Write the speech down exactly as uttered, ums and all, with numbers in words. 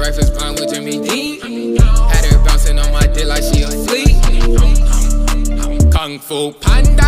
breakfast blunt with Jimmy D. Had her bouncing on my dick like she a flea. Kung Fu Panda.